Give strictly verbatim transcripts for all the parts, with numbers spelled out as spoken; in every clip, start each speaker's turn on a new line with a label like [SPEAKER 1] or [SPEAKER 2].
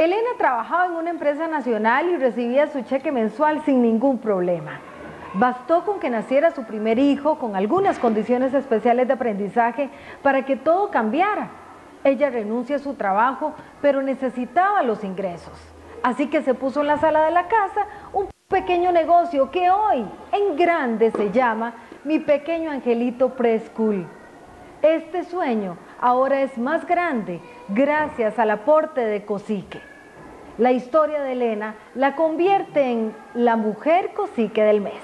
[SPEAKER 1] Elena trabajaba en una empresa nacional y recibía su cheque mensual sin ningún problema. Bastó con que naciera su primer hijo con algunas condiciones especiales de aprendizaje para que todo cambiara. Ella renuncia a su trabajo, pero necesitaba los ingresos. Así que se puso en la sala de la casa un pequeño negocio que hoy en grande se llama Mi Pequeño Angelito Preschool. Este sueño ahora es más grande gracias al aporte de Cosique. La historia de Elena la convierte en la mujer Cosique del mes.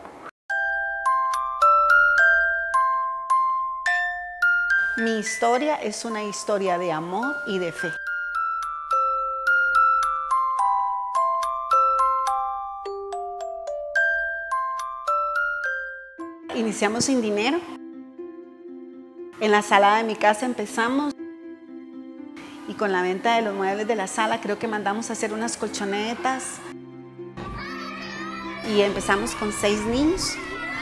[SPEAKER 2] Mi historia es una historia de amor y de fe. Iniciamos sin dinero. En la sala de mi casa empezamos y con la venta de los muebles de la sala creo que mandamos a hacer unas colchonetas y empezamos con seis niños.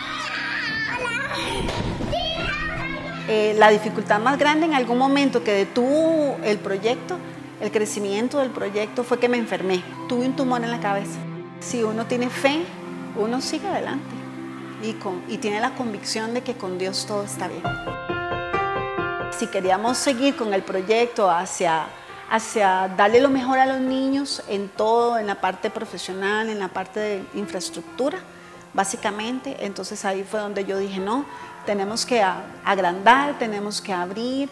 [SPEAKER 2] Eh, la dificultad más grande en algún momento que detuvo el proyecto, el crecimiento del proyecto, fue que me enfermé. Tuve un tumor en la cabeza. Si uno tiene fe, uno sigue adelante y, con, y tiene la convicción de que con Dios todo está bien. Si queríamos seguir con el proyecto hacia, hacia darle lo mejor a los niños en todo, en la parte profesional, en la parte de infraestructura, básicamente, entonces ahí fue donde yo dije, no, tenemos que agrandar, tenemos que abrir.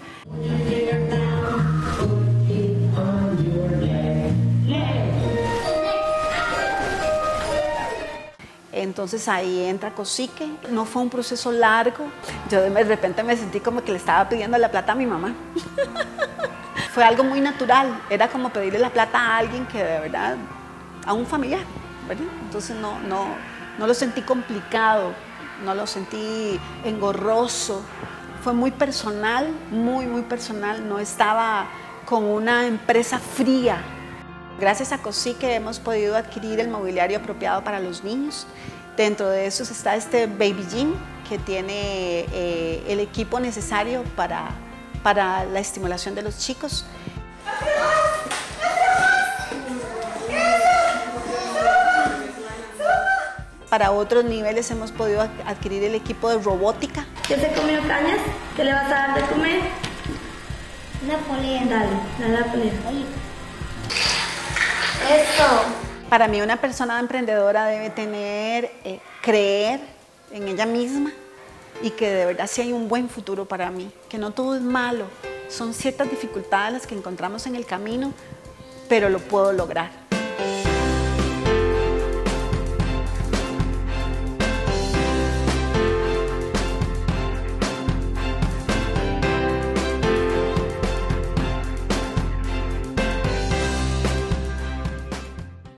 [SPEAKER 2] Entonces ahí entra Cosique. No fue un proceso largo. Yo de repente me sentí como que le estaba pidiendo la plata a mi mamá. Fue algo muy natural. Era como pedirle la plata a alguien que de verdad, a un familiar, ¿verdad? Entonces no, no, no lo sentí complicado, no lo sentí engorroso. Fue muy personal, muy, muy personal. No estaba con una empresa fría. Gracias a Cosique hemos podido adquirir el mobiliario apropiado para los niños. Dentro de eso está este Baby Gym, que tiene eh, el equipo necesario para, para la estimulación de los chicos. Para otros niveles hemos podido adquirir el equipo de robótica.
[SPEAKER 3] ¿Ya se comió cañas? ¿Qué le vas a dar de comer?
[SPEAKER 4] Una polea.
[SPEAKER 3] Dale, dale la polea.
[SPEAKER 4] Eso.
[SPEAKER 2] Para mí una persona emprendedora debe tener, eh, creer en ella misma y que de verdad sí hay un buen futuro para mí, que no todo es malo, son ciertas dificultades las que encontramos en el camino, pero lo puedo lograr.